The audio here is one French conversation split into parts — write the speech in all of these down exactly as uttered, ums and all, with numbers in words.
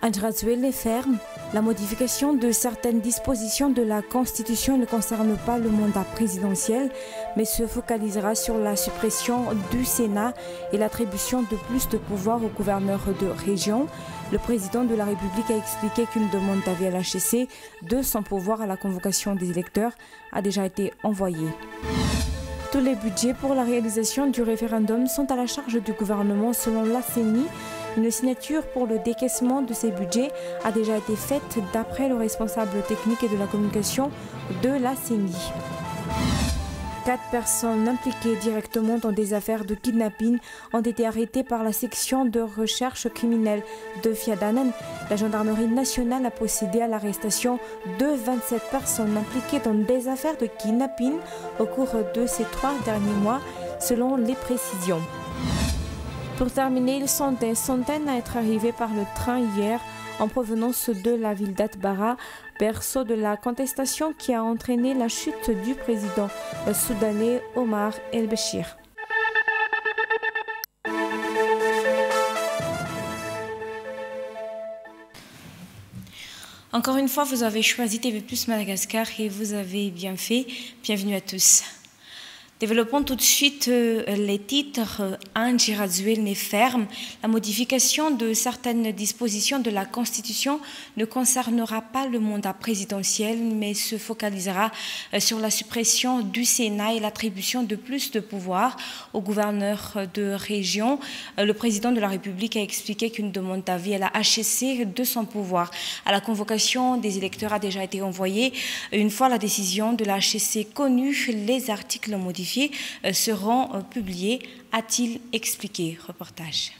Anjrazouel ferme. La modification de certaines dispositions de la Constitution ne concerne pas le mandat présidentiel, mais se focalisera sur la suppression du Sénat et l'attribution de plus de pouvoirs aux gouverneurs de région. Le président de la République a expliqué qu'une demande d'avis à l'H C C de son pouvoir à la convocation des électeurs a déjà été envoyée. Tous les budgets pour la réalisation du référendum sont à la charge du gouvernement selon l'A C E N I. Une signature pour le décaissement de ces budgets a déjà été faite d'après le responsable technique et de la communication de l'A C E N I. Quatre personnes impliquées directement dans des affaires de kidnapping ont été arrêtées par la section de recherche criminelle de Fiadanen. La gendarmerie nationale a procédé à l'arrestation de vingt-sept personnes impliquées dans des affaires de kidnapping au cours de ces trois derniers mois, selon les précisions. Pour terminer, ils sont des centaines à être arrivés par le train hier en provenance de la ville d'Atbara, berceau de la contestation qui a entraîné la chute du président soudanais Omar El-Béchir. Encore une fois, vous avez choisi T V plus Madagascar et vous avez bien fait. Bienvenue à tous. Développons tout de suite euh, les titres. Anjrazouel n'est ferme. La modification de certaines dispositions de la Constitution ne concernera pas le mandat présidentiel, mais se focalisera euh, sur la suppression du Sénat et l'attribution de plus de pouvoirs aux gouverneurs de région. Euh, le président de la République a expliqué qu'une demande d'avis à la H C C de son pouvoir à la convocation des électeurs a déjà été envoyée. Une fois la décision de la H C C connue, les articles modifiés seront publiés, a-t-il expliqué. Reportage.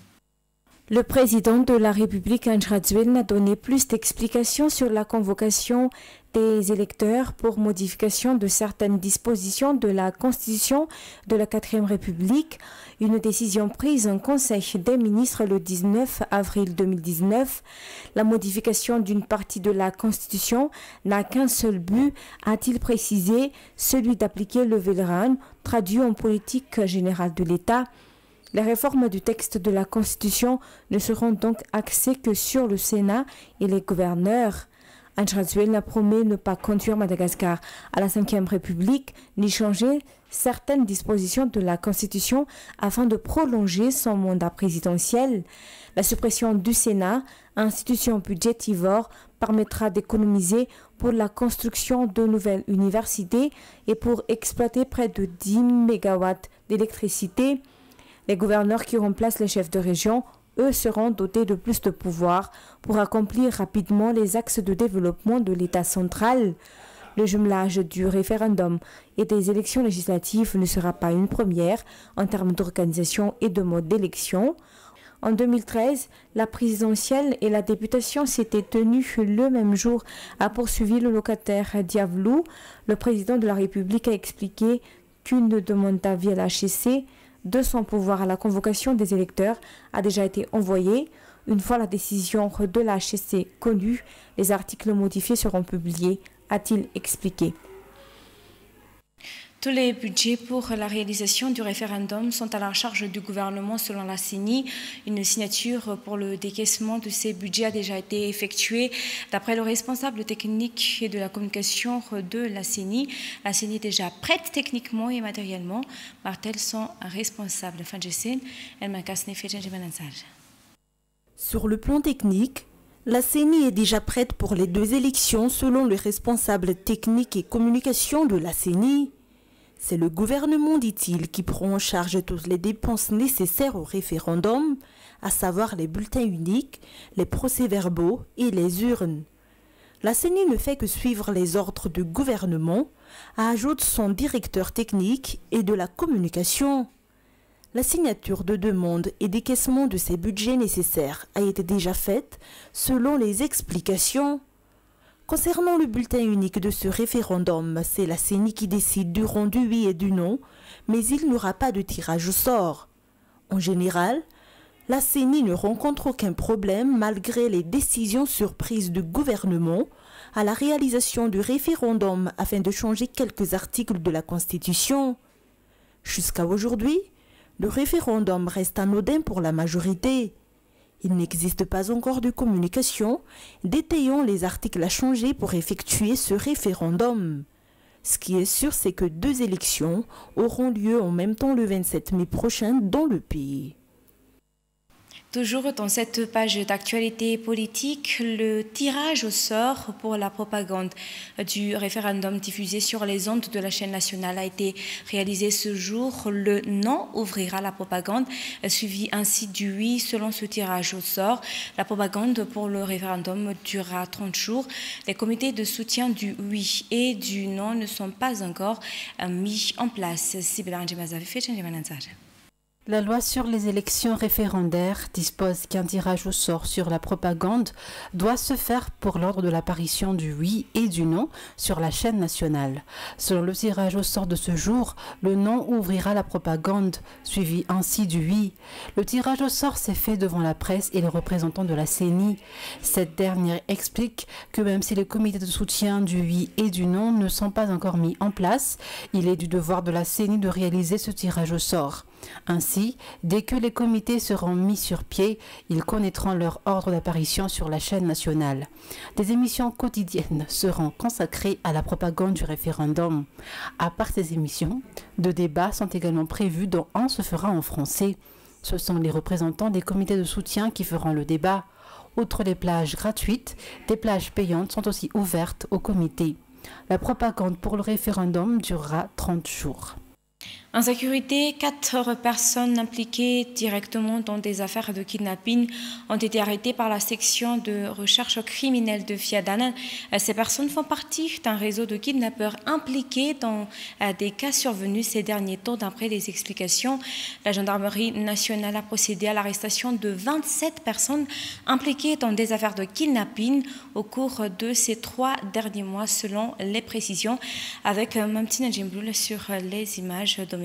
Le président de la République, Anjrazouel, n'a donné plus d'explications sur la convocation des électeurs pour modification de certaines dispositions de la Constitution de la quatrième République, une décision prise en Conseil des ministres le dix-neuf avril deux mille dix-neuf. La modification d'une partie de la Constitution n'a qu'un seul but, a-t-il précisé, celui d'appliquer le Vélran, traduit en politique générale de l'État. Les réformes du texte de la Constitution ne seront donc axées que sur le Sénat et les gouverneurs. Anjrazouel n'a promis ne pas conduire Madagascar à la cinquième République ni changer certaines dispositions de la Constitution afin de prolonger son mandat présidentiel. La suppression du Sénat, institution budgétivore, permettra d'économiser pour la construction de nouvelles universités et pour exploiter près de dix mégawatts d'électricité. Les gouverneurs qui remplacent les chefs de région, eux, seront dotés de plus de pouvoir pour accomplir rapidement les axes de développement de l'État central. Le jumelage du référendum et des élections législatives ne sera pas une première en termes d'organisation et de mode d'élection. En deux mille treize, la présidentielle et la députation s'étaient tenues le même jour, a poursuivi le locataire Diavlou. Le président de la République a expliqué qu'une demande d'avis à la H C C de son pouvoir à la convocation des électeurs a déjà été envoyée. Une fois la décision de la H C C connue, les articles modifiés seront publiés, a-t-il expliqué. Tous les budgets pour la réalisation du référendum sont à la charge du gouvernement selon l'A C E N I. Une signature pour le décaissement de ces budgets a déjà été effectuée. D'après le responsable technique et de la communication de l'A C E N I, l'A C E N I est déjà prête techniquement et matériellement. Martel, son responsable. Sur le plan technique, l'A C E N I est déjà prête pour les deux élections selon le responsable technique et communication de l'A C E N I. C'est le gouvernement, dit-il, qui prend en charge toutes les dépenses nécessaires au référendum, à savoir les bulletins uniques, les procès-verbaux et les urnes. La C E N I ne fait que suivre les ordres du gouvernement, ajoute son directeur technique et de la communication. La signature de demande et décaissement de ces budgets nécessaires a été déjà faite selon les explications. Concernant le bulletin unique de ce référendum, c'est la C E N I qui décide du rendu oui et du non, mais il n'y aura pas de tirage au sort. En général, la C E N I ne rencontre aucun problème malgré les décisions surprises du gouvernement à la réalisation du référendum afin de changer quelques articles de la Constitution. Jusqu'à aujourd'hui, le référendum reste anodin pour la majorité. Il n'existe pas encore de communication détaillant les articles à changer pour effectuer ce référendum. Ce qui est sûr, c'est que deux élections auront lieu en même temps le vingt-sept mai prochain dans le pays. Toujours dans cette page d'actualité politique, le tirage au sort pour la propagande du référendum diffusé sur les ondes de la chaîne nationale a été réalisé ce jour. Le non ouvrira la propagande, suivi ainsi du oui selon ce tirage au sort. La propagande pour le référendum durera trente jours. Les comités de soutien du oui et du non ne sont pas encore mis en place. La loi sur les élections référendaires dispose qu'un tirage au sort sur la propagande doit se faire pour l'ordre de l'apparition du oui et du non sur la chaîne nationale. Selon le tirage au sort de ce jour, le non ouvrira la propagande, suivi ainsi du oui. Le tirage au sort s'est fait devant la presse et les représentants de la C E N I. Cette dernière explique que même si les comités de soutien du oui et du non ne sont pas encore mis en place, il est du devoir de la C E N I de réaliser ce tirage au sort. Ainsi, dès que les comités seront mis sur pied, ils connaîtront leur ordre d'apparition sur la chaîne nationale. Des émissions quotidiennes seront consacrées à la propagande du référendum. À part ces émissions, deux débats sont également prévus dont un se fera en français. Ce sont les représentants des comités de soutien qui feront le débat. Outre les plages gratuites, des plages payantes sont aussi ouvertes aux comités. La propagande pour le référendum durera trente jours. En sécurité, quatre personnes impliquées directement dans des affaires de kidnapping ont été arrêtées par la section de recherche criminelle de Fiadanan. Ces personnes font partie d'un réseau de kidnappeurs impliqués dans des cas survenus ces derniers temps. D'après les explications, la gendarmerie nationale a procédé à l'arrestation de vingt-sept personnes impliquées dans des affaires de kidnapping au cours de ces trois derniers mois, selon les précisions, avec Mamtina Djimboul sur les images de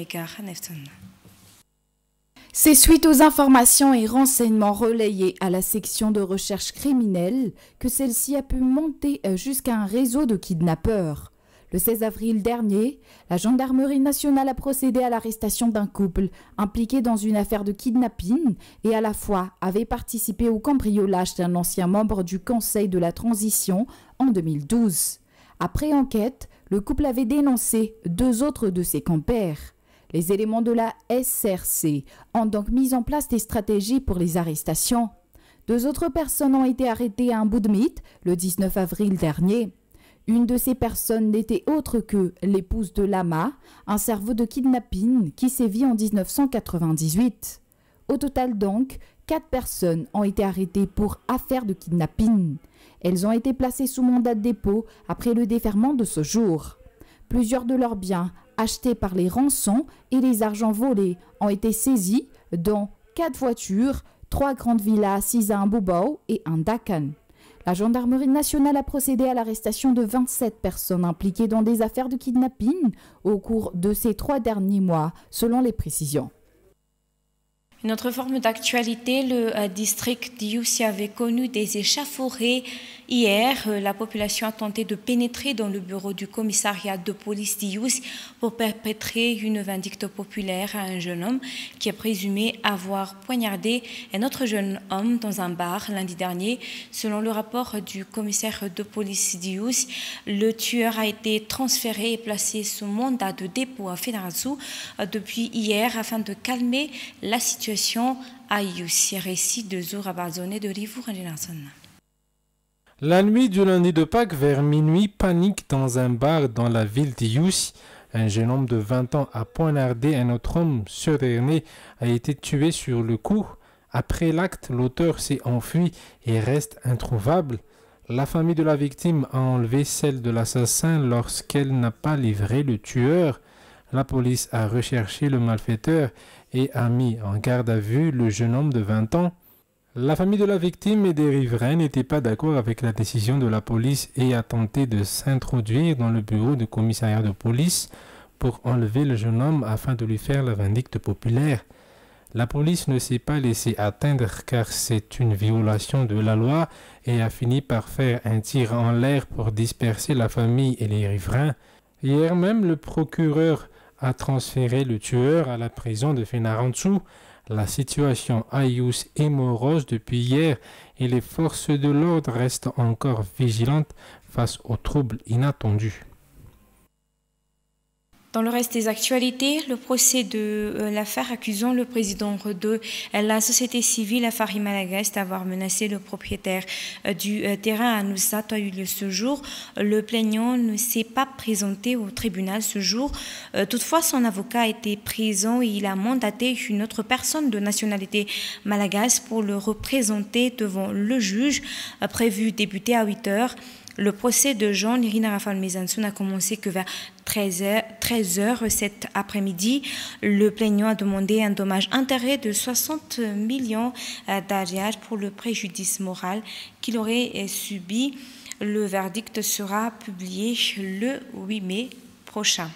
C'est suite aux informations et renseignements relayés à la section de recherche criminelle que celle-ci a pu monter jusqu'à un réseau de kidnappeurs. Le seize avril dernier, la gendarmerie nationale a procédé à l'arrestation d'un couple impliqué dans une affaire de kidnapping et à la fois avait participé au cambriolage d'un ancien membre du Conseil de la Transition en deux mille douze. Après enquête, le couple avait dénoncé deux autres de ses compères. Les éléments de la S R C ont donc mis en place des stratégies pour les arrestations. Deux autres personnes ont été arrêtées à un bout de mythe le dix-neuf avril dernier. Une de ces personnes n'était autre que l'épouse de Lama, un cerveau de kidnapping qui sévit en mille neuf cent quatre-vingt-dix-huit. Au total donc, quatre personnes ont été arrêtées pour affaires de kidnapping. Elles ont été placées sous mandat de dépôt après le déferment de ce jour. Plusieurs de leurs biens achetés par les rançons et les argents volés ont été saisis, dont quatre voitures, trois grandes villas assises à un Boubao et un Dakan. La gendarmerie nationale a procédé à l'arrestation de vingt-sept personnes impliquées dans des affaires de kidnapping au cours de ces trois derniers mois, selon les précisions. Une autre forme d'actualité, le euh, district d'Iousi avait connu des échauffourées hier. Euh, la population a tenté de pénétrer dans le bureau du commissariat de police d'Iousi pour perpétrer une vindicte populaire à un jeune homme qui est présumé avoir poignardé un autre jeune homme dans un bar lundi dernier. Selon le rapport du commissaire de police d'Iousi, le tueur a été transféré et placé sous mandat de dépôt à Fédération euh, depuis hier afin de calmer la situation à Iousi. Récit de Zoura Barzone de Rivou Rangenarson. La nuit du lundi de Pâques, vers minuit, panique dans un bar dans la ville d'Iousi. Un jeune homme de vingt ans a poignardé un autre homme. Ce dernier a été tué sur le coup. Après l'acte, l'auteur s'est enfui et reste introuvable. La famille de la victime a enlevé celle de l'assassin lorsqu'elle n'a pas livré le tueur. La police a recherché le malfaiteur et a mis en garde à vue le jeune homme de vingt ans. La famille de la victime et des riverains n'étaient pas d'accord avec la décision de la police et a tenté de s'introduire dans le bureau du commissariat de police pour enlever le jeune homme afin de lui faire la vindicte populaire. La police ne s'est pas laissée atteindre car c'est une violation de la loi et a fini par faire un tir en l'air pour disperser la famille et les riverains. Hier même, le procureur a transféré le tueur à la prison de Fénarantsu. La situation à Yous est morose depuis hier et les forces de l'ordre restent encore vigilantes face aux troubles inattendus. Dans le reste des actualités, le procès de euh, l'affaire accusant le président de la société civile Afari Malagas d'avoir menacé le propriétaire euh, du euh, terrain à Noussat a eu lieu ce jour. Le plaignant ne s'est pas présenté au tribunal ce jour. Euh, toutefois, son avocat a été présent et il a mandaté une autre personne de nationalité malagasy pour le représenter devant le juge, euh, prévu débuter à huit heures. Le procès de Jean Irina Rafal Mezansoun a commencé que vers treize heures cet après-midi. Le plaignant a demandé un dommage-intérêt de soixante millions d'arias pour le préjudice moral qu'il aurait subi. Le verdict sera publié le huit mai prochain.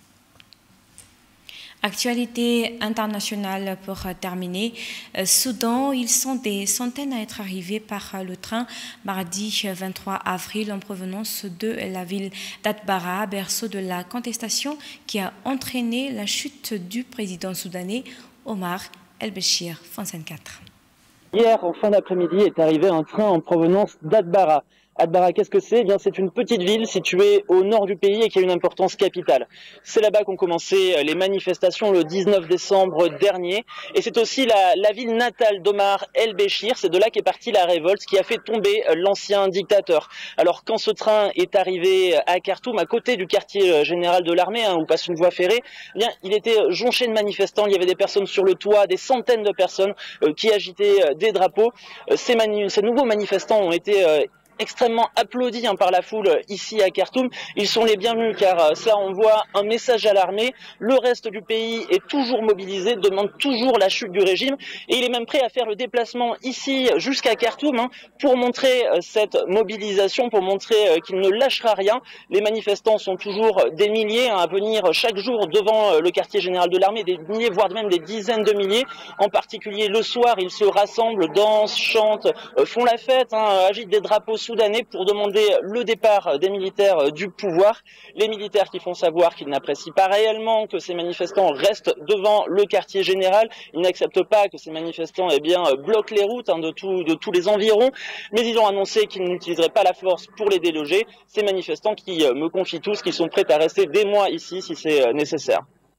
Actualité internationale pour terminer. Soudan, ils sont des centaines à être arrivés par le train mardi vingt-trois avril en provenance de la ville d'Atbara, berceau de la contestation qui a entraîné la chute du président soudanais Omar El-Béchir. France vingt-quatre. Hier, en fin d'après-midi, est arrivé un train en provenance d'Atbara. Atbara, qu'est-ce que c'est? Eh bien, c'est une petite ville située au nord du pays et qui a une importance capitale. C'est là-bas qu'ont commencé les manifestations le dix-neuf décembre dernier. Et c'est aussi la, la ville natale d'Omar El-Béchir. C'est de là qu'est partie la révolte qui a fait tomber l'ancien dictateur. Alors, quand ce train est arrivé à Khartoum, à côté du quartier général de l'armée, hein, où passe une voie ferrée, eh bien, il était jonché de manifestants. Il y avait des personnes sur le toit, des centaines de personnes euh, qui agitaient euh, des drapeaux. Euh, ces, manu ces nouveaux manifestants ont été euh, extrêmement applaudis hein, par la foule ici à Khartoum. Ils sont les bienvenus car euh, ça envoie un message à l'armée. Le reste du pays est toujours mobilisé, demande toujours la chute du régime et il est même prêt à faire le déplacement ici jusqu'à Khartoum hein, pour montrer euh, cette mobilisation, pour montrer euh, qu'il ne lâchera rien. Les manifestants sont toujours des milliers hein, à venir chaque jour devant euh, le quartier général de l'armée, des milliers voire même des dizaines de milliers. En particulier le soir, ils se rassemblent, dansent, chantent, euh, font la fête, hein, agitent des drapeaux soudanais pour demander le départ des militaires du pouvoir. Les militaires qui font savoir qu'ils n'apprécient pas réellement que ces manifestants restent devant le quartier général. Ils n'acceptent pas que ces manifestants eh bien, bloquent les routes hein, de, tout, de tous les environs, mais ils ont annoncé qu'ils n'utiliseraient pas la force pour les déloger. Ces manifestants qui me confient tous qu'ils sont prêts à rester des mois ici si c'est nécessaire.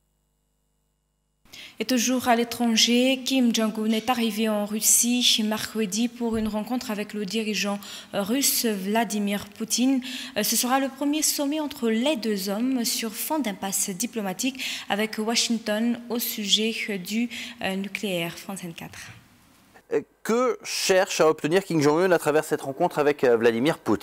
Et toujours à l'étranger, Kim Jong-un est arrivé en Russie mercredi pour une rencontre avec le dirigeant russe Vladimir Poutine. Ce sera le premier sommet entre les deux hommes sur fond d'impasse diplomatique avec Washington au sujet du nucléaire. France vingt-quatre. Que cherche à obtenir Kim Jong-un à travers cette rencontre avec Vladimir Poutine ?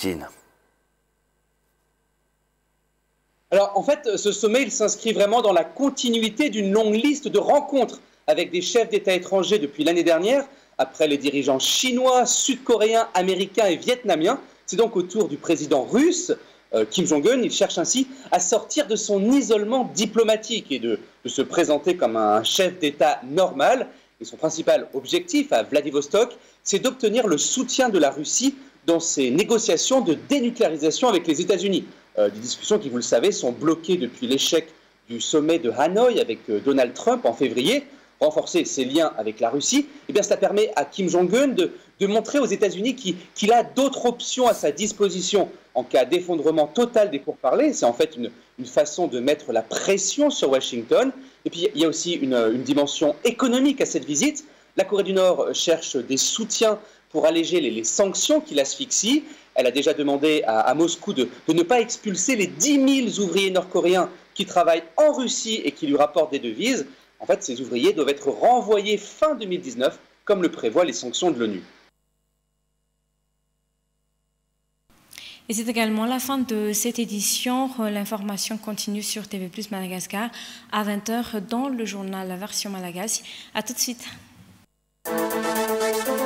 Alors, en fait, ce sommet, il s'inscrit vraiment dans la continuité d'une longue liste de rencontres avec des chefs d'État étrangers depuis l'année dernière, après les dirigeants chinois, sud-coréens, américains et vietnamiens. C'est donc au tour du président russe, euh, Kim Jong-un. Il cherche ainsi à sortir de son isolement diplomatique et de, de se présenter comme un chef d'État normal. Et son principal objectif à Vladivostok, c'est d'obtenir le soutien de la Russie dans ses négociations de dénucléarisation avec les États-Unis. Euh, des discussions qui, vous le savez, sont bloquées depuis l'échec du sommet de Hanoï avec euh, Donald Trump en février. Renforcer ses liens avec la Russie, eh bien, cela permet à Kim Jong-un de, de montrer aux États-Unis qu'il, qu'il a d'autres options à sa disposition en cas d'effondrement total des pourparlers. C'est en fait une, une façon de mettre la pression sur Washington. Et puis, il y a aussi une, une dimension économique à cette visite. La Corée du Nord cherche des soutiens pour alléger les, les sanctions qui l'asphyxient. Elle a déjà demandé à, à Moscou de, de ne pas expulser les dix mille ouvriers nord-coréens qui travaillent en Russie et qui lui rapportent des devises. En fait, ces ouvriers doivent être renvoyés fin deux mille dix-neuf, comme le prévoient les sanctions de l'ONU. Et c'est également la fin de cette édition. L'information continue sur T V plus Madagascar à vingt heures dans le journal La Version Malagasy. A tout de suite.